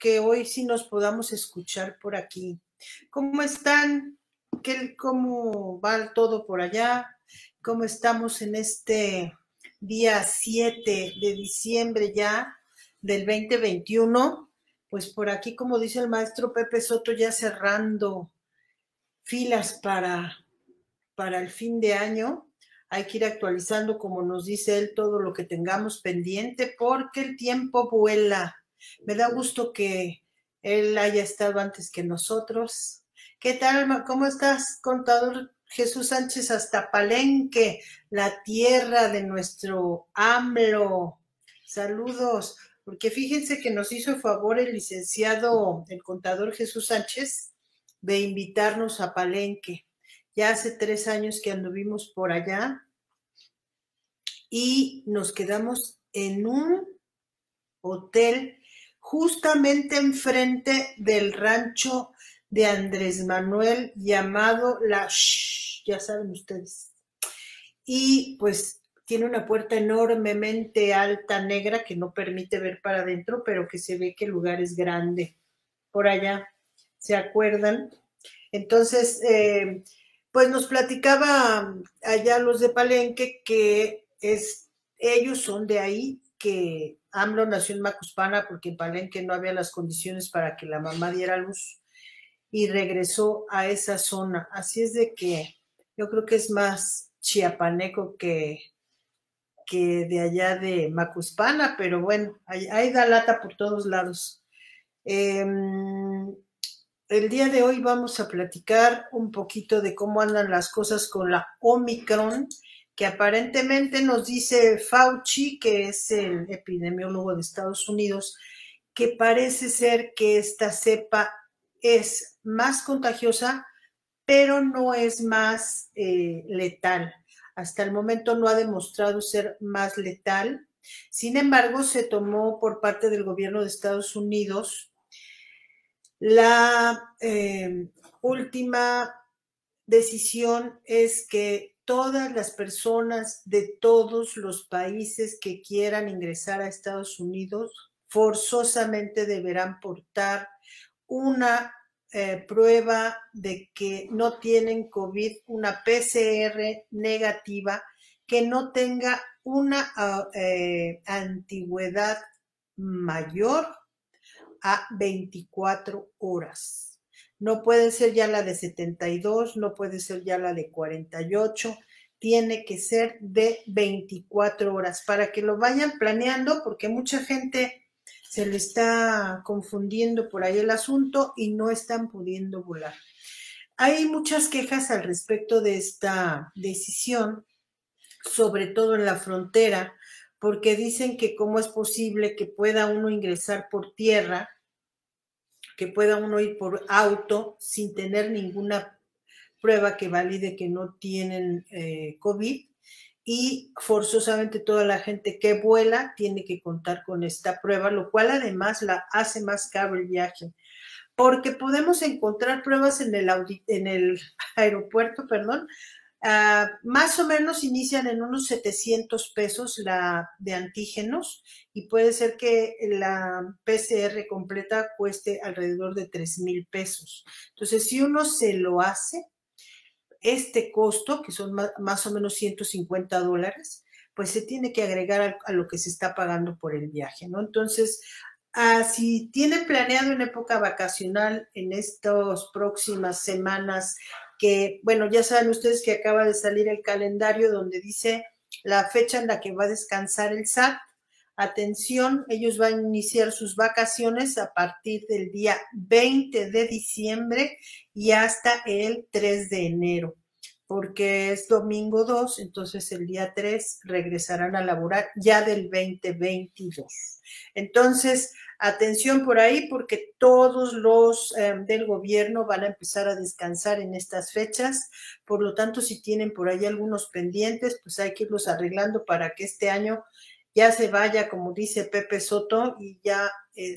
que hoy sí nos podamos escuchar por aquí. ¿Cómo están? ¿Cómo va todo por allá? ¿Cómo estamos en este día 7 de diciembre ya del 2021? Pues por aquí, como dice el maestro Pepe Soto, ya cerrando filas para el fin de año. Hay que ir actualizando, como nos dice él, todo lo que tengamos pendiente, porque el tiempo vuela. Me da gusto que él haya estado antes que nosotros. ¿Qué tal? ¿Cómo estás, contador Jesús Sánchez, hasta Palenque, la tierra de nuestro AMLO? Saludos, porque fíjense que nos hizo favor el licenciado, el contador Jesús Sánchez, de invitarnos a Palenque. Ya hace 3 años que anduvimos por allá y nos quedamos en un hotel justamente enfrente del rancho de Andrés Manuel llamado ya saben ustedes. Y pues tiene una puerta enormemente alta, negra, que no permite ver para adentro, pero que se ve que el lugar es grande. Por allá, ¿se acuerdan? Entonces, pues nos platicaba allá los de Palenque que ellos son de ahí, que AMLO nació en Macuspana porque en Palenque no había las condiciones para que la mamá diera luz y regresó a esa zona. Así es de que yo creo que es más chiapaneco que de allá de Macuspana, pero bueno, ahí da lata por todos lados. El día de hoy vamos a platicar un poquito de cómo andan las cosas con la Omicron, que aparentemente nos dice Fauci, que es el epidemiólogo de Estados Unidos, que parece ser que esta cepa es más contagiosa, pero no es más letal. Hasta el momento no ha demostrado ser más letal. Sin embargo, se tomó por parte del gobierno de Estados Unidos la última decisión es que todas las personas de todos los países que quieran ingresar a Estados Unidos forzosamente deberán portar una prueba de que no tienen COVID, una PCR negativa, que no tenga una antigüedad mayor a 24 horas. No puede ser ya la de 72, no puede ser ya la de 48, tiene que ser de 24 horas para que lo vayan planeando, porque mucha gente se le está confundiendo por ahí el asunto y no están pudiendo volar. Hay muchas quejas al respecto de esta decisión, sobre todo en la frontera, porque dicen que cómo es posible que pueda uno ingresar por tierra, que pueda uno ir por auto sin tener ninguna prueba que valide que no tienen COVID, y forzosamente toda la gente que vuela tiene que contar con esta prueba, lo cual además la hace más caro el viaje, porque podemos encontrar pruebas en el aeropuerto, perdón, más o menos inician en unos 700 pesos la de antígenos, y puede ser que la PCR completa cueste alrededor de 3,000 pesos. Entonces, si uno se lo hace, este costo, que son más o menos $150, pues se tiene que agregar a lo que se está pagando por el viaje, ¿no? Entonces, si tienen planeado en época vacacional en estas próximas semanas, que, bueno, ya saben ustedes que acaba de salir el calendario donde dice la fecha en la que va a descansar el SAT. Atención, ellos van a iniciar sus vacaciones a partir del día 20 de diciembre y hasta el 3 de enero, porque es domingo 2, entonces el día 3 regresarán a laborar ya del 2022. Entonces, atención por ahí, porque todos los del gobierno van a empezar a descansar en estas fechas. Por lo tanto, si tienen por ahí algunos pendientes, pues hay que irlos arreglando para que este año ya se vaya, como dice Pepe Soto, y ya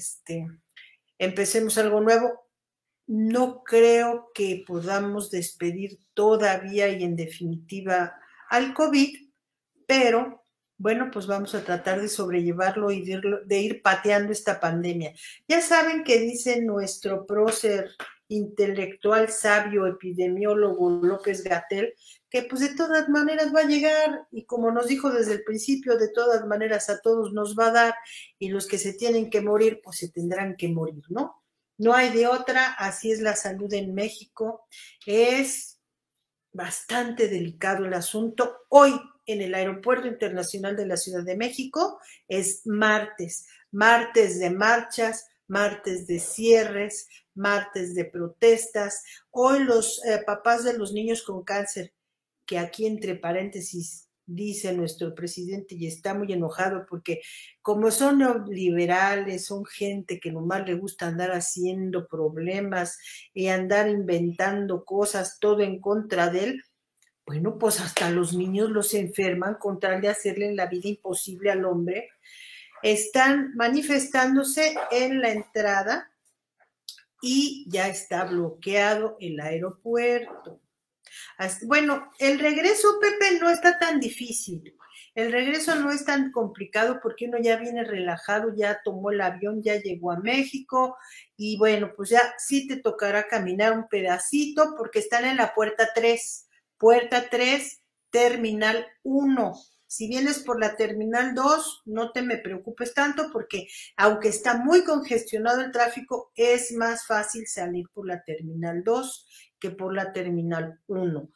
empecemos algo nuevo. No creo que podamos despedir todavía y en definitiva al COVID, pero Bueno, pues vamos a tratar de sobrellevarlo y de ir pateando esta pandemia. Ya saben que dice nuestro prócer intelectual, sabio, epidemiólogo López-Gatell, que pues de todas maneras va a llegar y como nos dijo desde el principio, de todas maneras a todos nos va a dar y los que se tienen que morir, pues se tendrán que morir, ¿no? No hay de otra, así es la salud en México. Es bastante delicado el asunto. Hoy en el Aeropuerto Internacional de la Ciudad de México es martes, martes de marchas, martes de cierres, martes de protestas. Hoy los papás de los niños con cáncer, que aquí entre paréntesis dice nuestro presidente y está muy enojado porque como son neoliberales, son gente que nomás le gusta andar haciendo problemas y andar inventando cosas, todo en contra de él. Bueno, pues hasta los niños los enferman con tal de hacerle la vida imposible al hombre. Están manifestándose en la entrada y ya está bloqueado el aeropuerto. Bueno, el regreso, Pepe, no está tan difícil. El regreso no es tan complicado porque uno ya viene relajado, ya tomó el avión, ya llegó a México y bueno, pues ya sí te tocará caminar un pedacito porque están en la puerta 3, terminal 1. Si vienes por la terminal 2, no te me preocupes tanto porque aunque está muy congestionado el tráfico, es más fácil salir por la terminal 2 que por la terminal 1.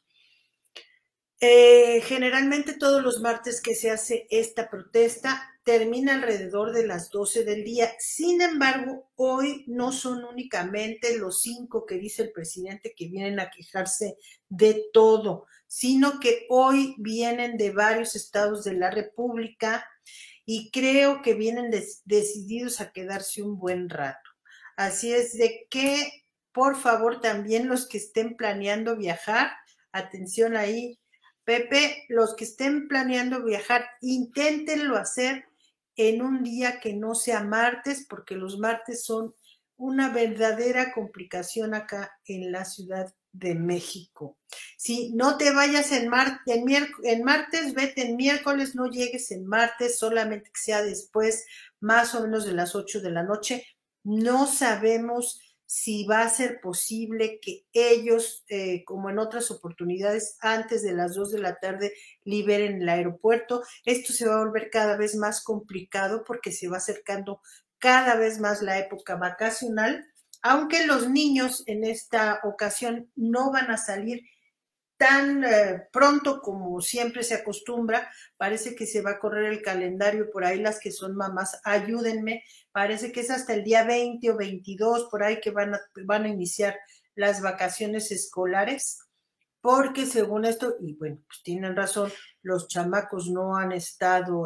Generalmente todos los martes que se hace esta protesta termina alrededor de las 12 del día. Sin embargo, hoy no son únicamente los 5 que dice el presidente que vienen a quejarse de todo, sino que hoy vienen de varios estados de la República y creo que vienen decididos a quedarse un buen rato. Así es de que, por favor, también los que estén planeando viajar, atención ahí, Pepe, los que estén planeando viajar, inténtenlo hacer en un día que no sea martes, porque los martes son una verdadera complicación acá en la Ciudad de México. Si no te vayas en martes, vete en miércoles, no llegues en martes, solamente que sea después, más o menos de las 8 de la noche. No sabemos si va a ser posible que ellos, como en otras oportunidades, antes de las 2 de la tarde liberen el aeropuerto. Esto se va a volver cada vez más complicado porque se va acercando cada vez más la época vacacional, aunque los niños en esta ocasión no van a salir tan pronto como siempre se acostumbra. Parece que se va a correr el calendario por ahí, las que son mamás, ayúdenme, parece que es hasta el día 20 o 22 por ahí que van a iniciar las vacaciones escolares, porque según esto, y bueno, pues tienen razón, los chamacos no han estado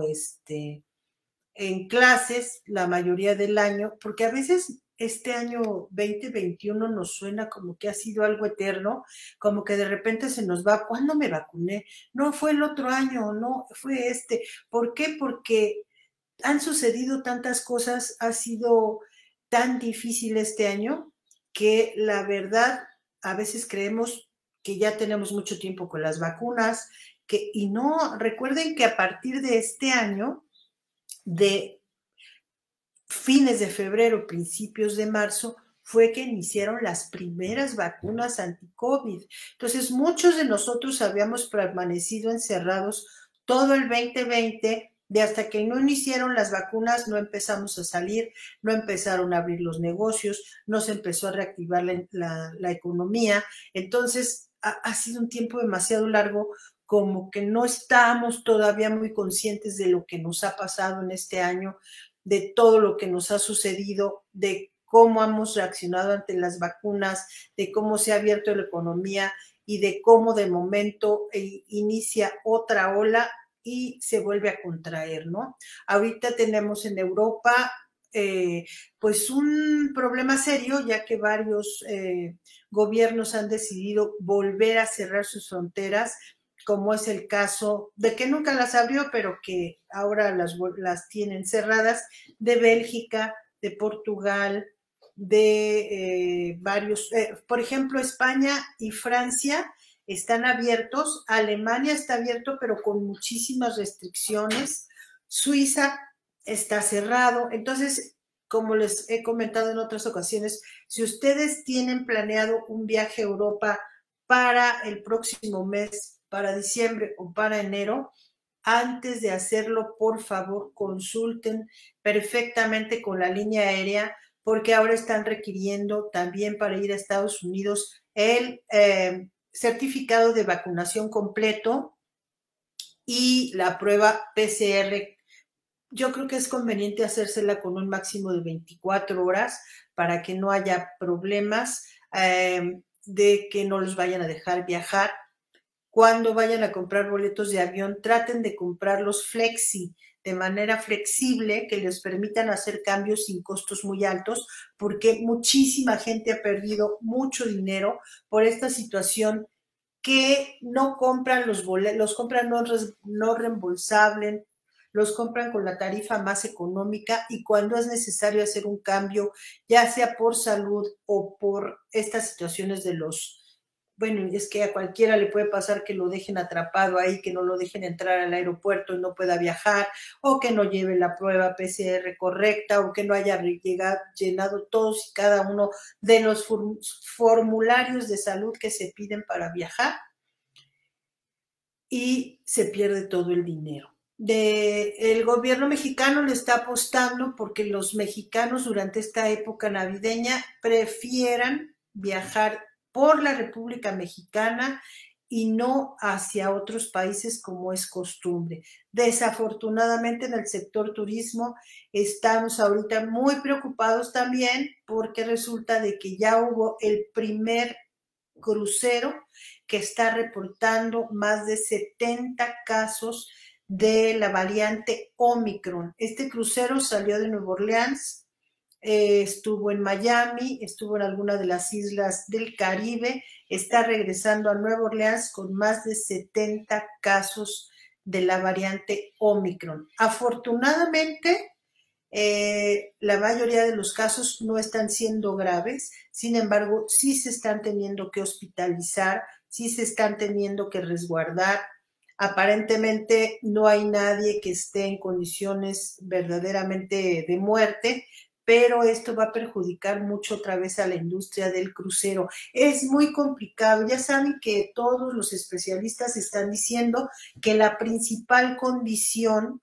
en clases la mayoría del año, porque a veces este año 2021 nos suena como que ha sido algo eterno, como que de repente se nos va, ¿cuándo me vacuné? No, fue el otro año, no, fue este. ¿Por qué? Porque han sucedido tantas cosas, ha sido tan difícil este año que la verdad a veces creemos que ya tenemos mucho tiempo con las vacunas, y no, recuerden que a partir de este año, de fines de febrero, principios de marzo, fue que iniciaron las primeras vacunas anti-COVID. Entonces, muchos de nosotros habíamos permanecido encerrados todo el 2020, de hasta que no iniciaron las vacunas, no empezamos a salir, no empezaron a abrir los negocios, no se empezó a reactivar la economía. Entonces, ha sido un tiempo demasiado largo, como que no estamos todavía muy conscientes de lo que nos ha pasado en este año, de todo lo que nos ha sucedido, de cómo hemos reaccionado ante las vacunas, de cómo se ha abierto la economía y de cómo de momento inicia otra ola y se vuelve a contraer, ¿no? Ahorita tenemos en Europa pues un problema serio, ya que varios gobiernos han decidido volver a cerrar sus fronteras, como es el caso de que nunca las abrió, pero que ahora las tienen cerradas, de Bélgica, de Portugal, de varios, por ejemplo, España y Francia están abiertos. Alemania está abierto, pero con muchísimas restricciones. Suiza está cerrado. Entonces, como les he comentado en otras ocasiones, si ustedes tienen planeado un viaje a Europa para el próximo mes, para diciembre o para enero, antes de hacerlo, por favor, consulten perfectamente con la línea aérea, porque ahora están requiriendo también para ir a Estados Unidos el certificado de vacunación completo y la prueba PCR. Yo creo que es conveniente hacérsela con un máximo de 24 horas para que no haya problemas de que no los vayan a dejar viajar. Cuando vayan a comprar boletos de avión, traten de comprarlos flexi, de manera flexible, que les permitan hacer cambios sin costos muy altos, porque muchísima gente ha perdido mucho dinero por esta situación, que no compran los boletos, los compran no reembolsables, los compran con la tarifa más económica, y cuando es necesario hacer un cambio, ya sea por salud o por estas situaciones de los... Bueno, es que a cualquiera le puede pasar que lo dejen atrapado ahí, que no lo dejen entrar al aeropuerto y no pueda viajar, o que no lleve la prueba PCR correcta, o que no haya llenado todos y cada uno de los formularios de salud que se piden para viajar, y se pierde todo el dinero. El gobierno mexicano le está apostando porque los mexicanos durante esta época navideña prefieran viajar por la República Mexicana y no hacia otros países como es costumbre. Desafortunadamente, en el sector turismo estamos ahorita muy preocupados también, porque resulta de que ya hubo el primer crucero que está reportando más de 70 casos de la variante Omicron. Este crucero salió de Nueva Orleans, estuvo en Miami, estuvo en alguna de las islas del Caribe, está regresando a Nueva Orleans con más de 70 casos de la variante Omicron. Afortunadamente, la mayoría de los casos no están siendo graves, sin embargo, sí se están teniendo que hospitalizar, sí se están teniendo que resguardar. Aparentemente no hay nadie que esté en condiciones verdaderamente de muerte, pero esto va a perjudicar mucho otra vez a la industria del crucero. Es muy complicado. Ya saben que todos los especialistas están diciendo que la principal condición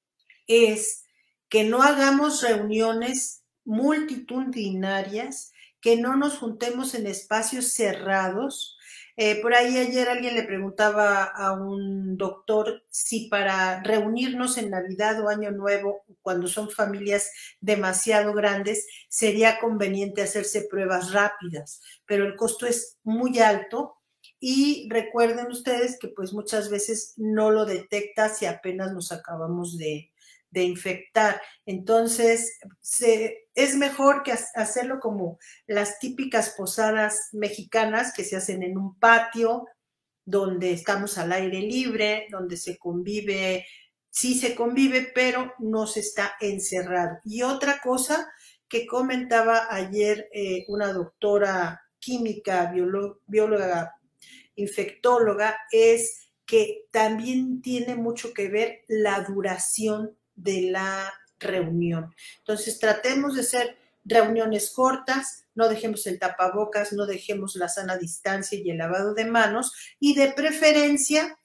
es que no hagamos reuniones multitudinarias, que no nos juntemos en espacios cerrados. Por ahí ayer alguien le preguntaba a un doctor si para reunirnos en Navidad o Año Nuevo, cuando son familias demasiado grandes, sería conveniente hacerse pruebas rápidas, pero el costo es muy alto. Y recuerden ustedes que pues muchas veces no lo detecta si apenas nos acabamos de infectar. Entonces, es mejor que hacerlo como las típicas posadas mexicanas que se hacen en un patio, donde estamos al aire libre, donde se convive, sí se convive, pero no se está encerrado. Y otra cosa que comentaba ayer una doctora química, bióloga, infectóloga, es que también tiene mucho que ver la duración de la reunión. Entonces, tratemos de hacer reuniones cortas, no dejemos el tapabocas, no dejemos la sana distancia y el lavado de manos, y de preferencia,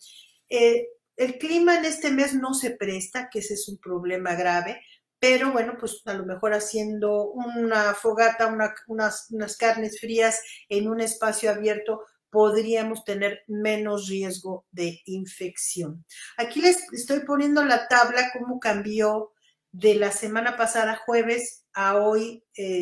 el clima en este mes no se presta, que ese es un problema grave, pero bueno, pues a lo mejor haciendo una fogata, unas carnes frías en un espacio abierto, podríamos tener menos riesgo de infección. Aquí les estoy poniendo la tabla, cómo cambió de la semana pasada jueves a hoy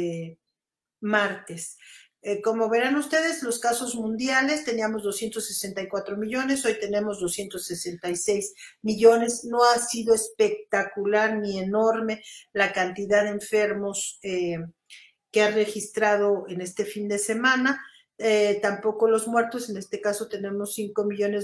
martes. Como verán ustedes, los casos mundiales, teníamos 264 millones, hoy tenemos 266 millones. No ha sido espectacular ni enorme la cantidad de enfermos que ha registrado en este fin de semana. Tampoco los muertos, en este caso tenemos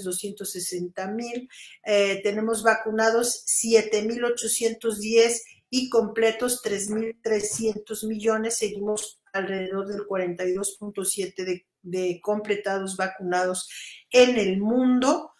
5.260.000, tenemos vacunados 7.810 y completos 3.300 millones. Seguimos alrededor del 42.7 de completados vacunados en el mundo.